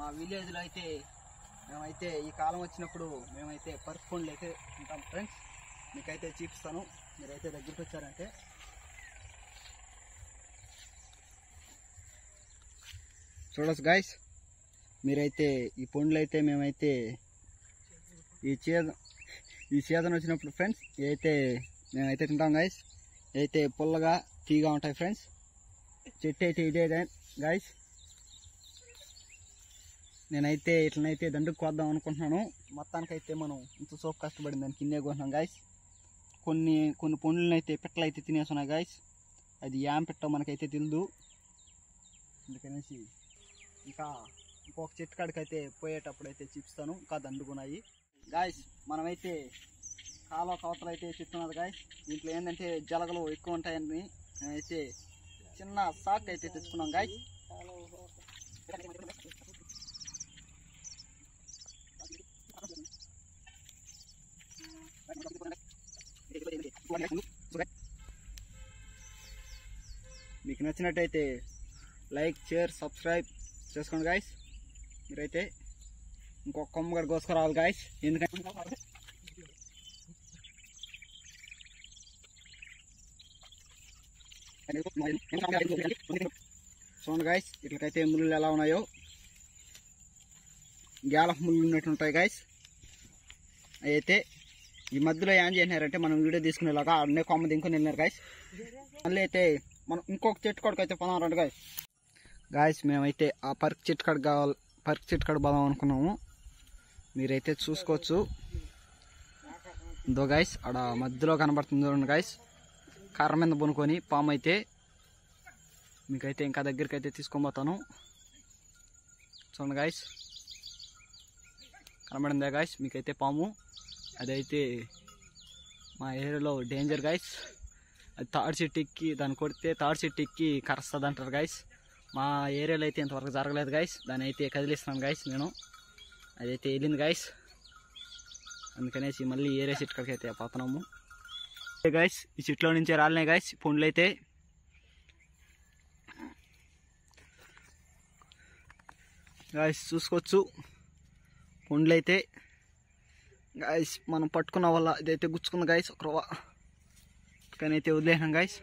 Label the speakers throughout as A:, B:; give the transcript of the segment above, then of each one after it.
A: మా విలేజ్లో అయితే మేమైతే ఈ కాలం వచ్చినప్పుడు మేమైతే పర్క్ పండ్లు అయితే ఉంటాం ఫ్రెండ్స్. మీకైతే చూపిస్తాను, మీరైతే దగ్గరికి వచ్చారంటే. చూడొచ్చు గాయస్, మీరైతే ఈ పండ్లు అయితే మేమైతే ఈ సీజన్ వచ్చినప్పుడు ఫ్రెండ్స్ ఇదైతే మేమైతే తింటాం గాయస్. ఇదైతే పుల్లగా తీగా ఉంటాయి ఫ్రెండ్స్. చెట్టు అయితే ఇదే గాయస్. నేనైతే ఇట్లనైతే దండుకు కోద్దాం అనుకుంటున్నాను. మొత్తానికైతే మనం ఇంత సోపు కష్టపడింది దానికి ఇన్నే కొంటున్నాం గాయస్. కొన్ని పండ్లను అయితే పిట్టలు అయితే తినేస్తున్నాయి గాయస్. అది ఏం పిట్టో మనకైతే తెలియదు. అందుకనేసి ఇంకొక చెట్టు కాడికైతే పోయేటప్పుడు అయితే చూపిస్తాను. ఇంకా దండుకున్నాయి గాయస్. మనమైతే కాలువ కవతలు అయితే చెట్టున్నది గాయస్. దీంట్లో ఏంటంటే జలగలు ఎక్కువ ఉంటాయని నేనైతే చిన్న సాక్ అయితే తెచ్చుకున్నాం గాయస్. మీకు నచ్చినట్టయితే లైక్, షేర్, సబ్స్క్రైబ్ చేసుకోండి గాయస్. మీరైతే ఇంకొక కొమ్మ కూడా కోసుకురావాలి గాయస్. ఎందుకంటే చూడండి గాయస్, ఇట్లకైతే ముళ్ళు ఎలా ఉన్నాయో. గ్యాలఫ్ ముళ్ళు ఉన్నట్టు ఉంటాయి గాయస్. అయితే ఈ మధ్యలో ఏం చేసినారంటే మనం వీడియో తీసుకునేలాగా అన్నే కొమ్మ దింకొని వెళ్ళినారు గాయస్. మళ్ళీ అయితే మనం ఇంకొక చెట్టు కాడికైతే పోదాం రండి గాయస్. గాయస్ మేమైతే ఆ పర్క్ చెట్టు కాడ పోదాం అనుకున్నాము. మీరైతే చూసుకోవచ్చు. ఇదో గాయస్ ఆడ మధ్యలో కనబడుతుంది చూడండి గాయస్. కర్ర మీద పొనుకొని పాము అయితే మీకైతే ఇంకా దగ్గరికి అయితే తీసుకొని పోతాను. చూడండి గాయస్, కనబడిందా గాయస్ మీకైతే పాము. అదైతే మా ఏరియాలో డేంజర్ గాయస్. అది తాడి చెట్టు ఎక్కి దాన్ని కొడితే తాడి చెట్టు ఎక్కి కరుస్తుంది అంటారు గాయస్. మా ఏరియాలో అయితే ఇంతవరకు జరగలేదు గాయస్. దాన్ని అయితే కదిలిస్తున్నాను గాయస్ నేను. అదైతే వెళ్ళింది గాయస్. అందుకనేసి మళ్ళీ ఏరియా చెట్టు కాడికి అయితే పోతున్నాము గాయస్. ఈ చెట్లో నుంచే రాలినాయి గాయస్ పండ్లు అయితే. గాయస్ చూసుకోవచ్చు పండ్లు అయితే గాయస్. మనం పట్టుకున్న వల్ల ఇదైతే గుచ్చుకుంది గాయస్. ఒక రవ్వ కానీ అయితే వదిలేసాం గాయస్.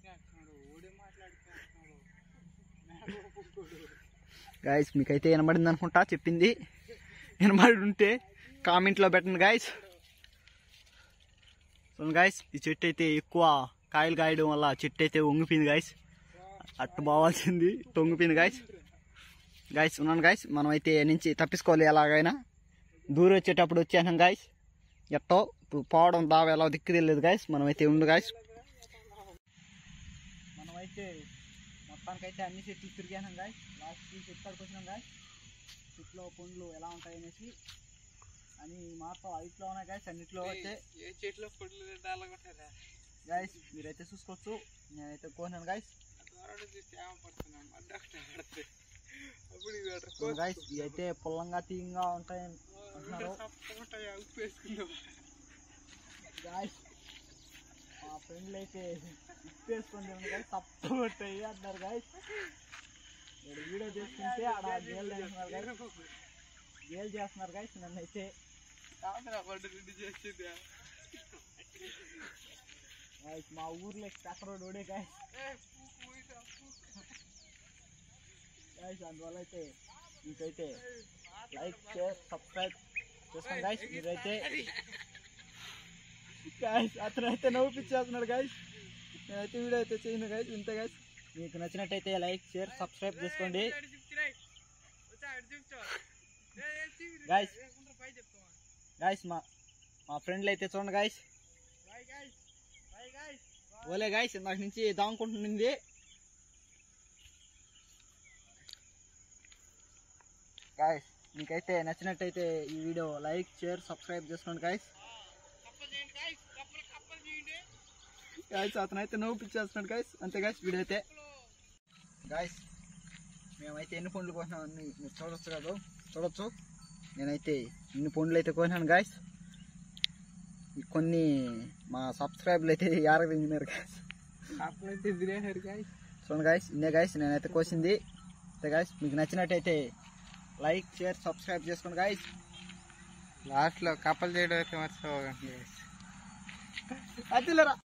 A: గాయస్ మీకైతే వినబడింది అనుకుంటా. చెప్పింది వినబడి ఉంటే కామెంట్లో పెట్టండి గాయస్. చూడండి గాయస్, ఈ చెట్టు అయితే ఎక్కువ కాయలు కాయడం వల్ల చెట్టు అయితే వంగిపోయింది గాయస్. అట్టు బావాల్సింది తొంగిపోయింది గాయస్. గాయస్ ఉన్నాను గాయస్, మనం అయితే నుంచి తప్పించుకోవాలి ఎలాగైనా. దూరం వచ్చేటప్పుడు వచ్చేసాం గాయస్. ఎట్టో ఇప్పుడు పోవడం దావ ఎలా దిక్కు తెలియదు గాయస్. మనమైతే ఉండు గాయస్. మనమైతే మొత్తానికైతే అన్ని చెట్లు తిరిగాం గాయస్. లాస్ట్ చెట్టు కాడికి వచ్చినాం గాయస్. చెట్లో పండ్లు ఎలా ఉంటాయి అనేసి అని మాత్రం హైట్లో ఉన్నాయి గాయస్. అన్నిట్లో అయితే ఏ చెట్లో పండ్లు గాయస్ మీరైతే చూసుకోవచ్చు. నేనైతే కోసినాను గాయస్. గాయస్ ఇవైతే పొల్లంగా తీయంగా ఉంటాయి అంటున్నారు గాయస్. మా ఫ్రెండ్లు అయితే ఉప్పు వేసుకొని గాయస్ తప్పు కొట్టాయి అంటున్నారు గాయస్. వీడియో చేసుకుంటే ఆడ గేల్ చేస్తున్నారు గాయస్. గేల్ చేస్తున్నారు గాయస్ నన్ను అయితే. గాయస్ మా ఊర్లో కక్కరోడ్ ఓడే గాయస్. గాయస్ అందువల్ల అయితే మీకైతే లైక్, షేర్, సబ్స్క్రైబ్ చేసుకోండి గాయస్. మీరైతే గాయస్ అతను అయితే నవ్వుపిచ్చేస్తున్నాడు గాయస్. నేనైతే వీడియో అయితే చేయను గాయస్. ఇంతే గాయస్. మీకు నచ్చినట్టయితే లైక్, షేర్, సబ్స్క్రైబ్ చేసుకోండి గాయస్. గాయస్ మా ఫ్రెండ్లు అయితే చూడండి గాయస్. ఓలే గాయస్ ఇందాక నుంచి దాముకుంటుంది గాయస్. మీకైతే నచ్చినట్టయితే ఈ వీడియో లైక్, షేర్, సబ్స్క్రైబ్ చేసుకోండి గాయస్. గాయస్ అతనైతే నవ్వుపిచ్చేస్తున్నాడు గాయస్. అంతే గాయస్ వీడియో అయితే. గాయస్ మేమైతే ఎన్ని పండ్లు కోసినామని మీరు చూడొచ్చు కదా, చూడొచ్చు. నేనైతే ఇన్ని పండ్లు అయితే కోసినాను గాయస్. కొన్ని మా సబ్స్క్రైబర్లు అయితే యారగ తిన్నారు గాయస్. చూడండి గాయస్ ఇన్నే గాయస్ నేనైతే కోసింది. అంతే గాయస్ మీకు నచ్చినట్టయితే లైక్ షేర్ సబ్స్క్రైబ్ చేసుకోండి గాయస్.
B: లాస్ట్లో కప్పలు చేయడం అయితే మర్చిపోకండి.
A: అదిలేరా.